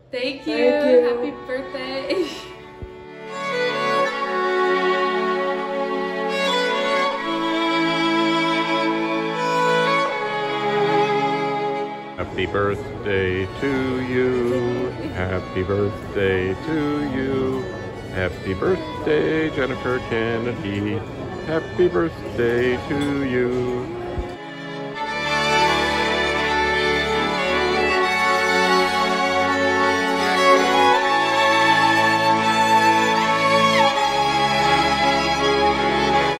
Thank you. Thank you. Happy birthday. Happy birthday to you. Happy birthday to you. Happy birthday, Jennifer Kennedy. Happy birthday to you.